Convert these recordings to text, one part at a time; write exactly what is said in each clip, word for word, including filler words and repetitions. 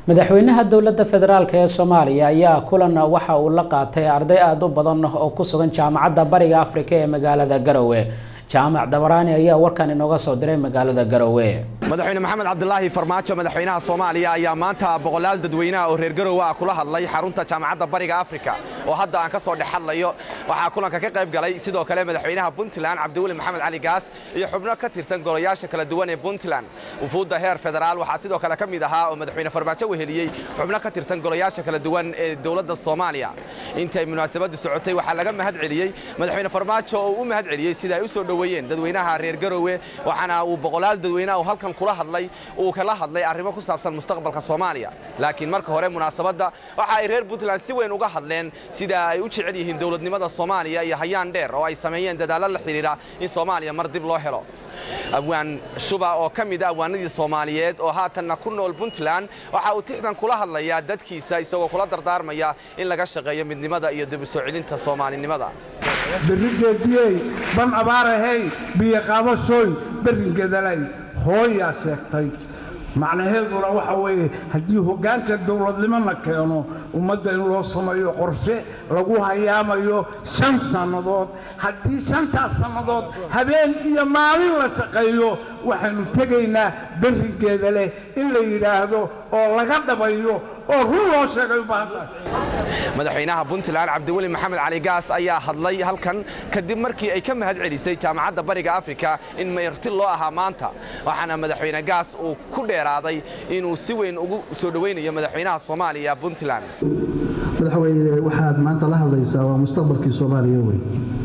madaxweynaha dowladda federaalka ee Soomaaliya ayaa kulan waxa uu la qaatay arday aad u badan oo ku sugan jaamacadda Bariga Afrika ee magaalada Garowe. jaamac Dabarani ayaa warkan inooga soo diray magaalada Garowe. madaxweyne maxamed cabdullaahi farmaajo madaxweynaha Soomaaliya ayaa maanta boqolaal dadweynaha oo reer Garowe ah kula hadlay xarunta jaamacadda Bariga Afrika oo hadda aan ka soo dhaxlayo. waxa kulanka ka qayb galay sidoo kale madaxweynaha Puntland Cabdiweli Maxamed Cali Gaas iyo xubno ka tirsan golayaasha kala duwan ee Puntland. wufuudda heer federaal waxa sidoo kale ka mid ahaa oo madaxweyne farmaajo weheliyay xubno ka tirsan golayaasha kala duwan ee dawladda Soomaaliya. intay munaasabadu socotay waxa laga mahad celiyay madaxweyne farmaajo oo u mahad celiyay sida ay u soo dhaweeyeen dadweynaha reer Garowe. waxana uu boqolaal dadweynaha oo halkan kula hadlay uu kala hadlay arrimo ku saabsan mustaqbalka Soomaaliya. laakiin marka hore munaasabada waxa ay reer Puntland si weyn uga hadleen sida ay u jecel yihiin dawladnimada Soomaaliya iyo hayaan dheer oo ay sameeyeen dadaalo la xiriira in Soomaaliya mar dib loo helo. abwaan shuba oo ka mid ah abwaanadii Soomaaliyeed oo haatanna ku nool Puntland waxa uu tixdan kula hadlayaa dadkiisa isagoo kula dardaarmaya in laga shaqeeyo midnimada iyo dib u soo celinta Soomaalinimada. berigeediyay ban abaarahay biyo qaadashoy berigeedalay hooya sheegtay macnaheeduna waxa weeye haddii hoggaanka dawladnimo la keeno ummadda in loo sameeyo qorshe lagu hayaamayo shan sannadood haddii shantaas sannadood habeen iyo maalin la shaqeeyo waxaanu tegaynaa berigeeda leh in la yidhaahdo oo laga dhabayo oo run loo sheegay u baahan tahay. madaxweynaha Puntland Cabdiweli Maxamed Cali Gaas ayaa hadlay halkan kadib markii ay ka mahad celisay jaamacadda Bariga Afrika in meerti loo ahaa maanta. waxaana madaxweyne Gaas uu ku dheeraaday inuu si weyn ugu soo dhaweynayo madaxweynaha Soomaaliya Puntland. madaxweyne waxaad maanta la hadlaysaa waa mustaqbalkii Soomaaliya weyn.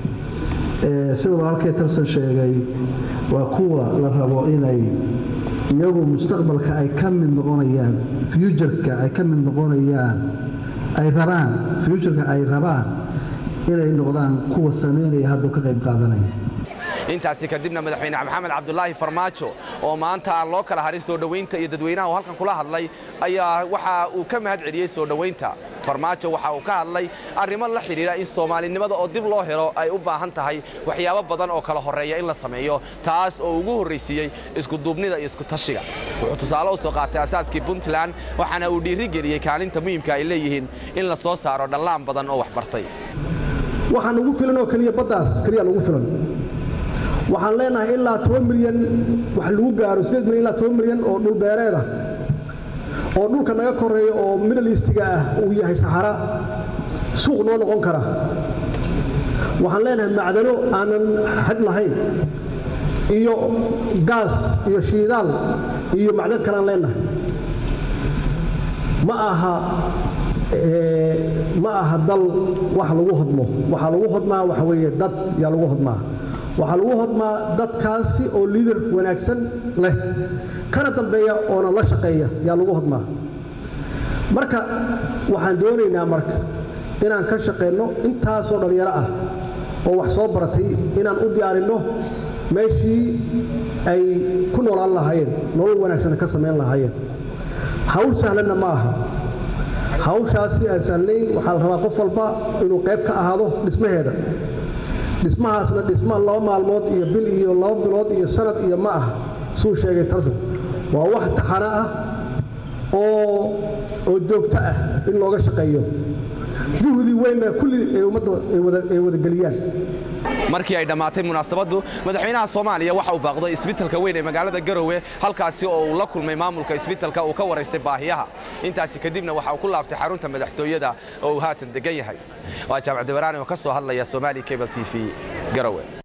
ee sida walaalkay tarsan sheegay waa kuwa la rabo inay iyagu mustaqbalka ay ka mid noqonayaan future-ka ay ka mid noqonayaan ay rabaan future-ka ay rabaan inay noqdaan kuwa sameynaya hadda ka qayb qaadanaya. intaasi kadibna madaxweyne maxamed cabdullaahi farmaajo oo maanta aan loo kala harin soo dhaweynta iyo dadweynaha oo halkan kula hadlay ayaa waxa uu ka mahad celiyay soo dhaweynta. farmaajo waxa uu ka hadlay arrimo la xiriira in Soomaalinimada oo dib loo helo ay u baahan tahay waxyaabo badan oo kala horeeya in la sameeyo taas oo ugu horeysiyay isku duubnida iyo isku tashiga. wuxuu tusaale u soo qaatay asaaskii Puntland waxaana uu dhiiri geliyay kaalinta muhiimka ay leeyihiin in la soo saaro dhalaan badan oo wax bartay. waxaan ugu filan oo kaliya badaas kaliya ugu filan waxaan leenahay ilaa toban milyan wax lagu gaaro sideed milyan ilaa toban milyan oo dhul beereed ah oo dhulka naga koreeyo oo Middle East-ga ah uu yahay Sahara suuq noo noqon kara. waxaan leenahay macdano aanan xad lahayn iyo gaas iyo shidaal iyo macdan kale aan leenahay. ma aha ma aha dal wax lagu hodmo waxa lagu hodmaa waxa weeye dad yaa lagu hodmaa waxa lagu hodmaa dadkaasi oo leader wanaagsan leh kana dambeeya oo la shaqeeya yaa lagu hodmaa. marka waxaan doonaynaa marka inaan ka shaqeeyno intaas oo dhalinyaro ah oo wax soo baratay inaan u diyaarino meeshii ay ku noolaan lahaayeen nolol wanaagsan ka sameyn lahaayeen. hawl sahlanna ma aha hawshaasi aan sahlayn waxaa la rabaa qof walba inuu qayb ka ahaado dhismaheeda. dhismahaasna dhisma laba maalmood iyo bil iyo laba bilood iyo sanad iyo ma ah suu sheegay tarsan waa wax taxana ah oo oo joogto ah in looga shaqeeyo juhdi weyn kulli ee ummadda ay wada ay wada galiyaan. markii ay dhamaatay munaasabadu madaxweynaha Soomaaliya waxa uu baaqday isbitaalka weyn ee magaalada Garowe halkaasi oo uu la kulmay maamulka isbitaalka uu ka wareystay baahiyaha. intaasi kadibna waxa uu ku laabtay xarunta madaxtooyada oo uu haatan degan yahay. waa jaamac Dabarani oo ka soo hadlaya Somali Cable T V Garowe.